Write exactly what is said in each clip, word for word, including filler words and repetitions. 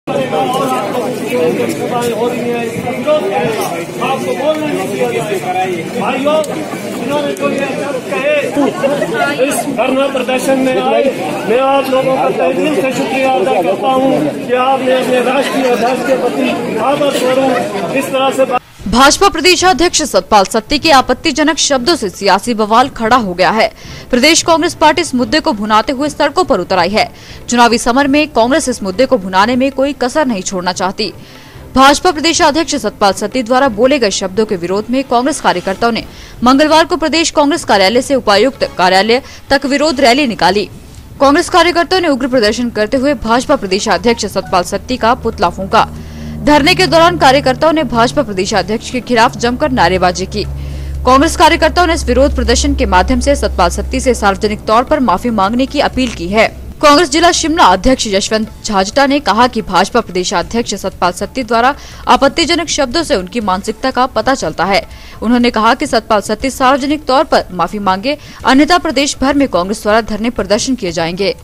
हो रही है, इसका विरोध करेगा, आपको बोलने नहीं दिया जाएगा। भाइयों, इन्होंने कोई ऐसा कहे इस धरना प्रदर्शन में आए, मैं आप लोगों का तहे दिल से शुक्रिया अदा करता हूँ कि आपने अपने राष्ट्रीय अध्यक्ष के प्रति आदर स्वरूप इस तरह से। भाजपा प्रदेशाध्यक्ष सतपाल सत्ती के आपत्तिजनक शब्दों से सियासी बवाल खड़ा हो गया है। प्रदेश कांग्रेस पार्टी इस मुद्दे को भुनाते हुए सड़कों पर उतर आई है। चुनावी समर में कांग्रेस इस मुद्दे को भुनाने में कोई कसर नहीं छोड़ना चाहती। भाजपा प्रदेशाध्यक्ष सतपाल सत्ती द्वारा बोले गए शब्दों के विरोध में कांग्रेस कार्यकर्ताओं ने मंगलवार को प्रदेश कांग्रेस कार्यालय से उपायुक्त कार्यालय तक विरोध रैली निकाली। कांग्रेस कार्यकर्ताओं ने उग्र प्रदर्शन करते हुए भाजपा प्रदेशाध्यक्ष सतपाल सत्ती का पुतला फूंका। धरने के दौरान कार्यकर्ताओं ने भाजपा प्रदेशाध्यक्ष के खिलाफ जमकर नारेबाजी की। कांग्रेस कार्यकर्ताओं ने इस विरोध प्रदर्शन के माध्यम से सतपाल सत्ती से सार्वजनिक तौर पर माफी मांगने की अपील की है। कांग्रेस जिला शिमला अध्यक्ष यशवंत झाजटा ने कहा कि भाजपा प्रदेशाध्यक्ष सतपाल सत्ती द्वारा आपत्तिजनक शब्दों से उनकी मानसिकता का पता चलता है। उन्होंने कहा कि सतपाल सत्ती सार्वजनिक तौर पर माफी मांगे, अन्यथा प्रदेश भर में कांग्रेस द्वारा धरने प्रदर्शन किए जाएंगे।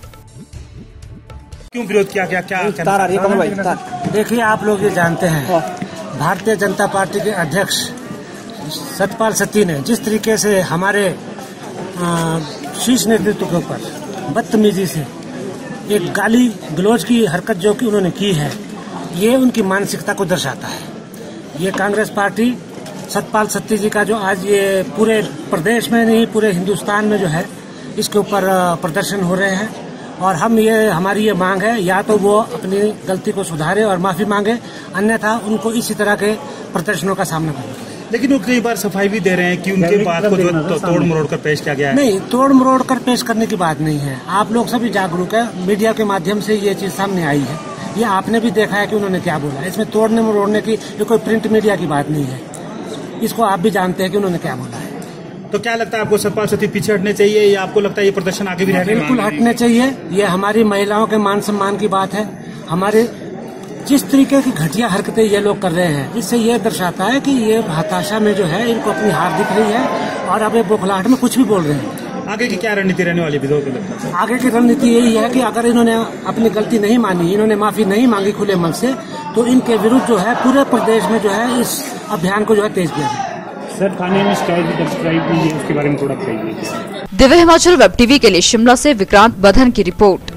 क्यों विरोध किया गया? क्या तार आ रही है कमल भाई? देखिए, आप लोग ये जानते हैं, भारतीय जनता पार्टी के अध्यक्ष सतपाल सत्ती ने जिस तरीके से हमारे शीर्ष नेतृत्व के ऊपर बदतमीजी से एक गाली गलौज की हरकत जो कि उन्होंने की है, ये उनकी मानसिकता को दर्शाता है। ये कांग्रेस पार्टी सतपाल सत्ती जी का जो आज ये पूरे प्रदेश में नहीं पूरे हिंदुस्तान में जो है इसके ऊपर प्रदर्शन हो रहे हैं, और हम ये हमारी ये मांग है, या तो वो अपनी गलती को सुधारे और माफी मांगे, अन्यथा उनको इसी तरह के प्रदर्शनों का सामना करना पड़ेगा। लेकिन वो कई बार सफाई भी दे रहे हैं कि उनके बात को जो तो, तोड़ मरोड़ कर पेश किया गया है। नहीं, तोड़ मरोड़ कर पेश करने की बात नहीं है। आप लोग सभी जागरूक है, मीडिया के माध्यम से ये चीज सामने आई है, ये आपने भी देखा है कि उन्होंने क्या बोला। इसमें तोड़ने मरोड़ने की ये कोई प्रिंट मीडिया की बात नहीं है, इसको आप भी जानते हैं कि उन्होंने क्या बोला है। तो क्या लगता है आपको, सतपाल सत्ती पीछे हटने चाहिए या आपको लगता है ये प्रदर्शन आगे भी रहने? बिल्कुल हटने चाहिए। ये हमारी महिलाओं के मान सम्मान की बात है। हमारे जिस तरीके की घटिया हरकतें ये लोग कर रहे हैं, इससे ये दर्शाता है कि ये हताशा में जो है इनको अपनी हार दिख रही है और अब ये बौखलाहट में कुछ भी बोल रहे हैं। आगे की क्या रणनीति रहने वाली विधो के लगता है? आगे की रणनीति यही है कि अगर इन्होंने अपनी गलती नहीं मानी, इन्होंने माफी नहीं मांगी खुले मन से, तो इनके विरुद्ध जो है पूरे प्रदेश में जो है इस अभियान को जो है तेज किया जाए। सर, थाने में शिकायत भी दर्ज कराई गई है, उसके बारे में थोड़ा बताइए। दिव्य हिमाचल वेब टीवी के लिए शिमला से विक्रांत बधन की रिपोर्ट।